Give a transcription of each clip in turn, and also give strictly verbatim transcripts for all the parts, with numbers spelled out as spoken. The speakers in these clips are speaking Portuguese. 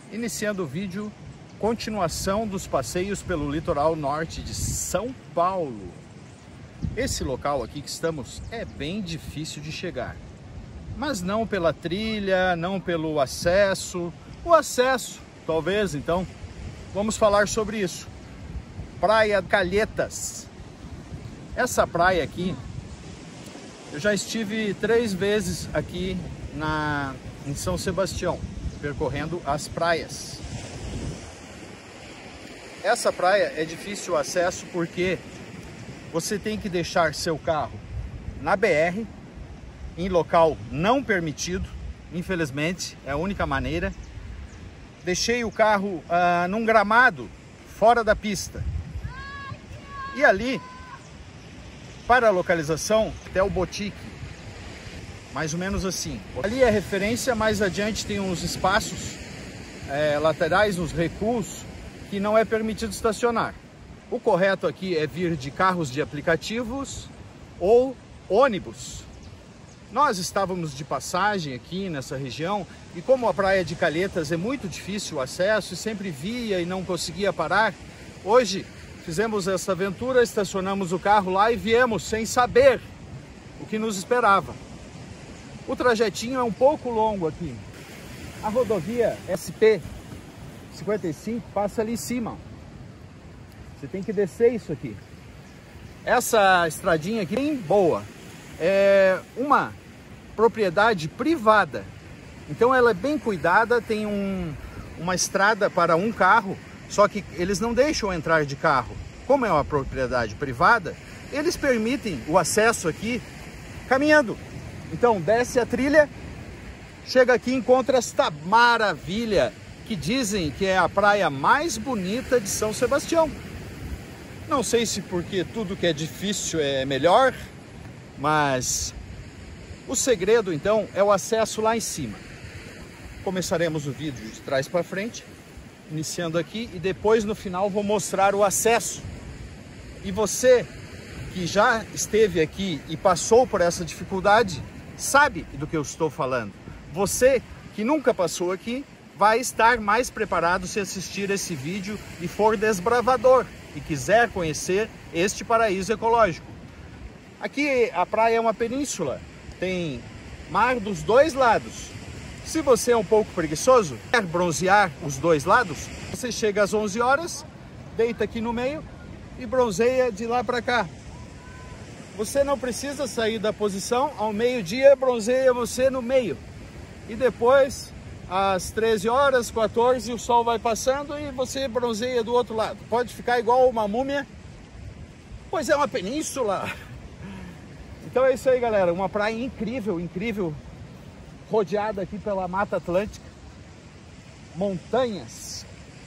Iniciando o vídeo, continuação dos passeios pelo litoral norte de São Paulo. Esse local aqui que estamos é bem difícil de chegar, mas não pela trilha, não pelo acesso. O acesso, talvez, então, vamos falar sobre isso. Praia Calhetas. Essa praia aqui, eu já estive três vezes aqui na, em São Sebastião, percorrendo as praias. Essa praia é difícil o acesso porque você tem que deixar seu carro na B R, em local não permitido, infelizmente, é a única maneira. Deixei o carro ah, num gramado, fora da pista. E ali, para a localização, até o Botique. Mais ou menos assim. Ali é referência, mais adiante tem uns espaços é, laterais, uns recuos, que não é permitido estacionar. O correto aqui é vir de carros de aplicativos ou ônibus. Nós estávamos de passagem aqui nessa região e como a praia de Calhetas é muito difícil o acesso e sempre via e não conseguia parar, hoje fizemos essa aventura, estacionamos o carro lá e viemos sem saber o que nos esperava. O trajetinho é um pouco longo aqui. A rodovia S P cinquenta e cinco passa ali em cima. Você tem que descer isso aqui. Essa estradinha aqui é bem boa. É uma propriedade privada. Então ela é bem cuidada, tem um, uma estrada para um carro, só que eles não deixam entrar de carro. Como é uma propriedade privada, eles permitem o acesso aqui caminhando. Então desce a trilha, chega aqui e encontra esta maravilha que dizem que é a praia mais bonita de São Sebastião. Não sei se porque tudo que é difícil é melhor, mas o segredo então é o acesso lá em cima. Começaremos o vídeo de trás para frente, iniciando aqui, e depois no final vou mostrar o acesso. E você que já esteve aqui e passou por essa dificuldade, sabe do que eu estou falando. Você que nunca passou aqui, vai estar mais preparado se assistir esse vídeo e for desbravador e quiser conhecer este paraíso ecológico. Aqui a praia é uma península, tem mar dos dois lados. Se você é um pouco preguiçoso, quer bronzear os dois lados, você chega às onze horas, deita aqui no meio e bronzeia de lá para cá. Você não precisa sair da posição, ao meio-dia bronzeia você no meio. E depois, às treze horas, quatorze, o sol vai passando e você bronzeia do outro lado. Pode ficar igual uma múmia, pois é uma península. Então é isso aí, galera. Uma praia incrível, incrível, rodeada aqui pela Mata Atlântica. Montanhas.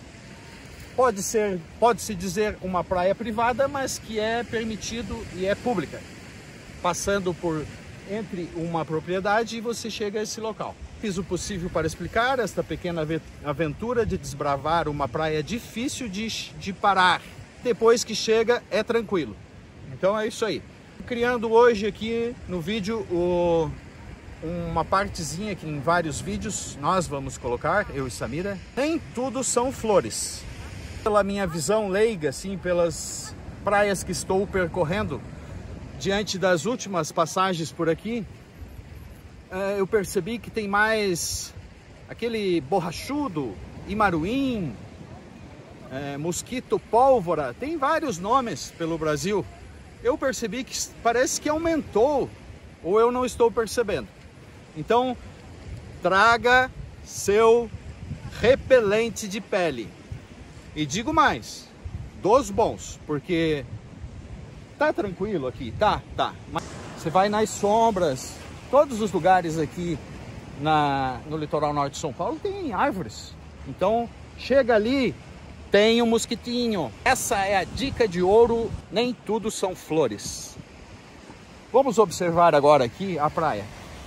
Pode ser, pode-se dizer uma praia privada, mas que é permitido e é pública. Passando por entre uma propriedade e você chega a esse local. Fiz o possível para explicar esta pequena aventura de desbravar uma praia difícil de, de parar. Depois que chega, é tranquilo. Então é isso aí. Criando hoje aqui no vídeo o, uma partezinha que em vários vídeos nós vamos colocar, eu e Samira. Nem tudo são flores. Pela minha visão leiga, assim, pelas praias que estou percorrendo, diante das últimas passagens por aqui, eu percebi que tem mais aquele borrachudo, imaruim, é, mosquito pólvora, tem vários nomes pelo Brasil. Eu percebi que parece que aumentou, ou eu não estou percebendo. Então, traga seu repelente de pele. E digo mais, dos bons, porque tá tranquilo aqui, tá, tá. Mas você vai nas sombras, todos os lugares aqui na, no litoral norte de São Paulo tem árvores. Então, chega ali, tem um mosquitinho. Essa é a dica de ouro, nem tudo são flores. Vamos observar agora aqui a praia.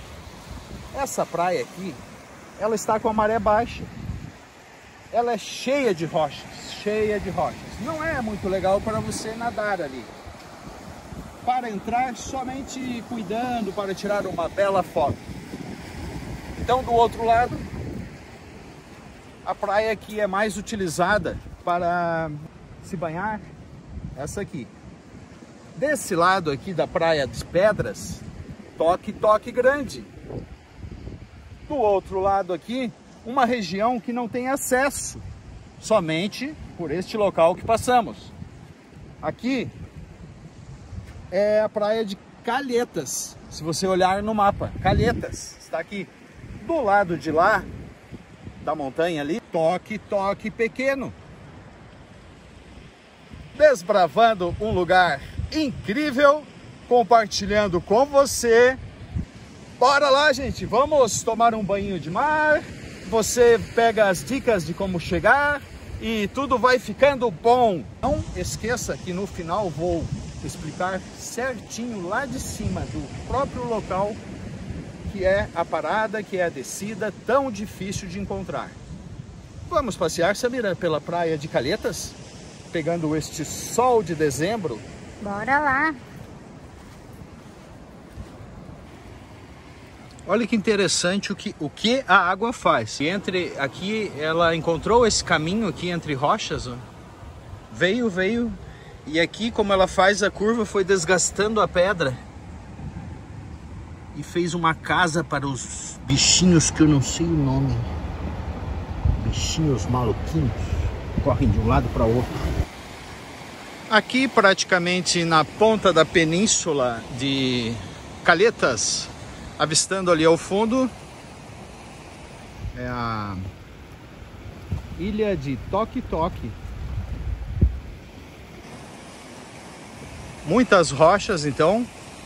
Essa praia aqui, ela está com a maré baixa. Ela é cheia de rochas, cheia de rochas. Não é muito legal para você nadar ali. Para entrar, somente cuidando para tirar uma bela foto. Então, do outro lado, A praia que é mais utilizada para se banhar, essa aqui. Desse lado aqui da Praia das Pedras, Toque Toque Grande. Do outro lado aqui, uma região que não tem acesso, somente por este local que passamos. Aqui é a praia de Calhetas, se você olhar no mapa. Calhetas está aqui. Do lado de lá, da montanha ali, Toque Toque Pequeno. Desbravando um lugar incrível, compartilhando com você. Bora lá, gente, vamos tomar um banho de mar. Você pega as dicas de como chegar e tudo vai ficando bom. Não esqueça que no final vou explicar certinho lá de cima do próprio local que é a parada, que é a descida tão difícil de encontrar. Vamos passear, Samira, pela praia de Calhetas, pegando este sol de dezembro. Bora lá! Olha que interessante o que, o que a água faz. Entre aqui, ela encontrou esse caminho aqui entre rochas, ó. Veio, veio, e aqui, como ela faz a curva, foi desgastando a pedra e fez uma casa para os bichinhos que eu não sei o nome. Bichinhos maluquinhos, correm de um lado para o outro. Aqui, praticamente na ponta da península de Calhetas, avistando ali ao fundo, é a ilha de Toque Toque. Muitas rochas, então,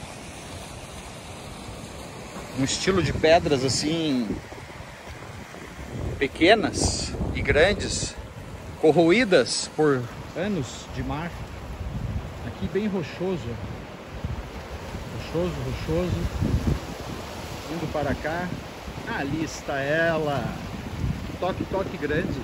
um estilo de pedras assim, pequenas e grandes, corroídas por anos de mar. Aqui bem rochoso, rochoso, rochoso. Indo para cá, ali está ela, Toque Toque Grande.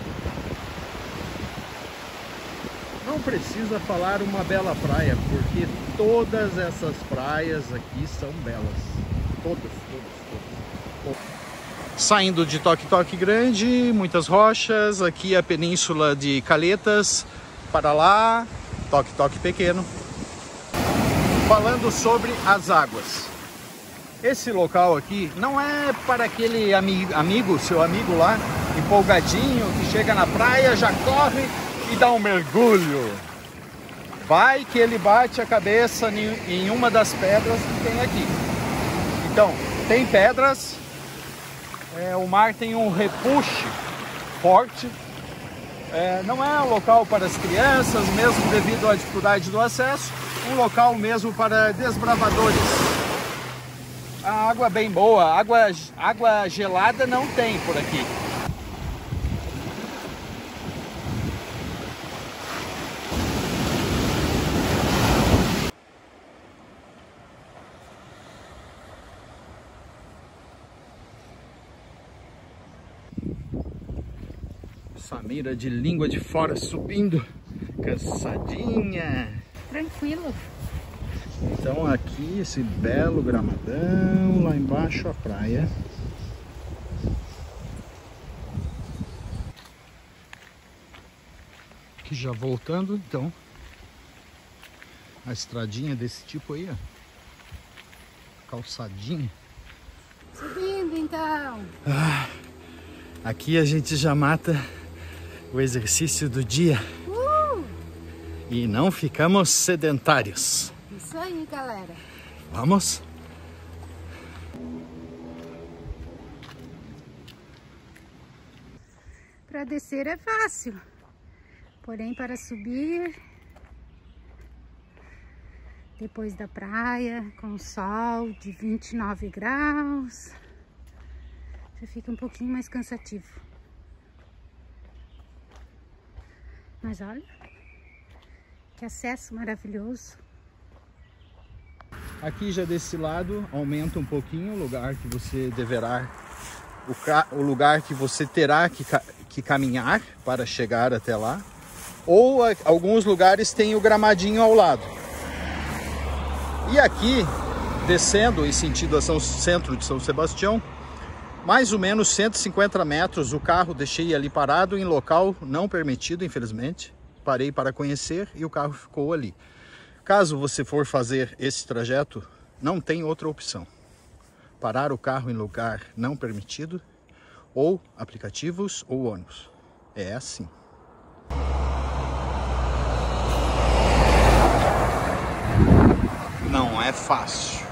Não precisa falar uma bela praia, porque todas essas praias aqui são belas. Todas, todas, todas. Saindo de Toque Toque Grande, muitas rochas, aqui a península de Calhetas, para lá, Toque Toque Pequeno. Falando sobre as águas. Esse local aqui não é para aquele ami amigo, seu amigo lá, empolgadinho, que chega na praia, já corre e dá um mergulho. Vai que ele bate a cabeça em uma das pedras que tem aqui. Então, tem pedras, é, o mar tem um repuxe forte. É, não é um local para as crianças, mesmo devido à dificuldade do acesso, um local mesmo para desbravadores. A água bem boa, água, água gelada não tem por aqui. Samira de língua de fora subindo, cansadinha. Tranquilo. Então aqui esse belo gramadão, lá embaixo a praia. Aqui já voltando, então, a estradinha desse tipo aí, ó. Calçadinha. Subindo então. Ah, aqui a gente já mata o exercício do dia. Uh! E não ficamos sedentários. Isso aí, galera. Vamos? Para descer é fácil, porém para subir, depois da praia, com sol de vinte e nove graus, já fica um pouquinho mais cansativo. Mas olha, que acesso maravilhoso. Aqui já desse lado aumenta um pouquinho o lugar que você deverá, o, ca, o lugar que você terá que, que caminhar para chegar até lá. Ou a, alguns lugares tem o gramadinho ao lado. E aqui, descendo em sentido a São Centro de São Sebastião, mais ou menos cento e cinquenta metros. O carro deixei ali parado em local não permitido, infelizmente. Parei para conhecer e o carro ficou ali. Caso você for fazer esse trajeto, não tem outra opção. Parar o carro em lugar não permitido, ou aplicativos ou ônibus. É assim. Não é fácil.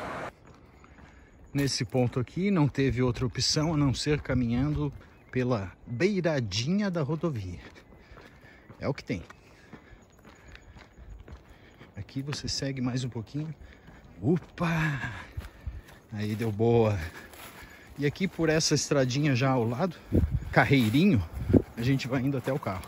Nesse ponto aqui não teve outra opção a não ser caminhando pela beiradinha da rodovia. É o que tem. Aqui você segue mais um pouquinho. Opa! Aí deu boa. E aqui por essa estradinha já ao lado, carreirinho, a gente vai indo até o carro.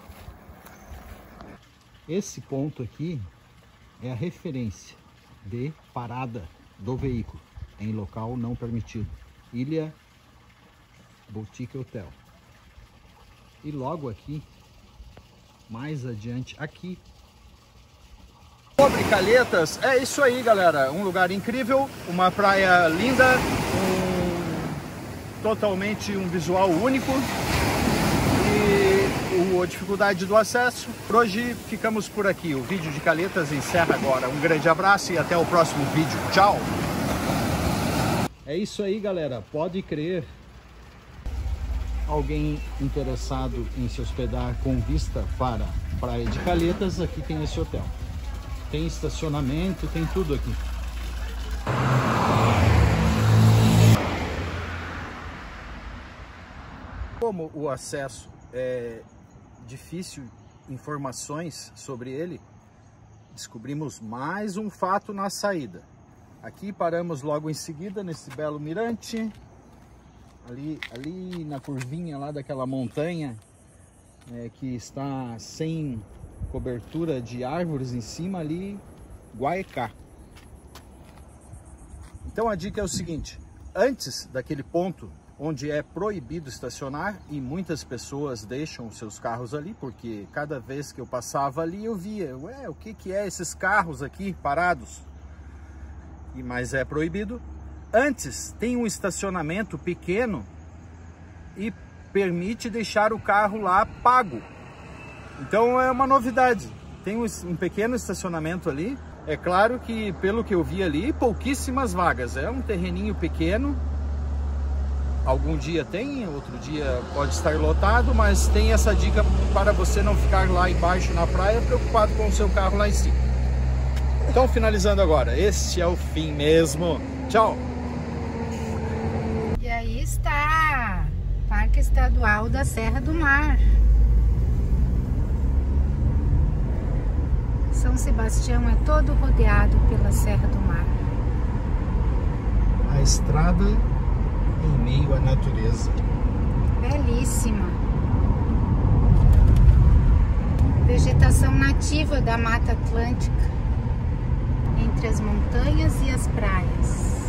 Esse ponto aqui é a referência de parada do veículo em local não permitido. Ilha Boutique Hotel. E logo aqui, mais adiante, aqui. Sobre Calhetas, é isso aí, galera. Um lugar incrível, uma praia linda, um, totalmente um visual único e a dificuldade do acesso. Por hoje ficamos por aqui. O vídeo de Calhetas encerra agora. Um grande abraço e até o próximo vídeo. Tchau! É isso aí, galera. Pode crer. Alguém interessado em se hospedar com vista para a Praia de Calhetas, aqui tem esse hotel. Tem estacionamento, tem tudo aqui. Como o acesso é difícil, informações sobre ele, descobrimos mais um fato na saída. Aqui paramos logo em seguida nesse belo mirante. Ali, ali na curvinha lá daquela montanha é, que está sem cobertura de árvores em cima, ali, Guaecá. Então a dica é o seguinte: antes daquele ponto onde é proibido estacionar, e muitas pessoas deixam seus carros ali, porque cada vez que eu passava ali eu via, ué, o que que é esses carros aqui parados? E mas é proibido. Antes tem um estacionamento pequeno e permite deixar o carro lá pago. Então é uma novidade. Tem um pequeno estacionamento ali. É claro que, pelo que eu vi ali, pouquíssimas vagas. É um terreninho pequeno. Algum dia tem, outro dia pode estar lotado, mas tem essa dica para você não ficar lá embaixo na praia preocupado com o seu carro lá em cima. Então, finalizando agora, este é o fim mesmo. Tchau! E aí está, Parque Estadual da Serra do Mar. São Sebastião é todo rodeado pela Serra do Mar. A estrada em meio à natureza. Belíssima. Vegetação nativa da Mata Atlântica, entre as montanhas e as praias.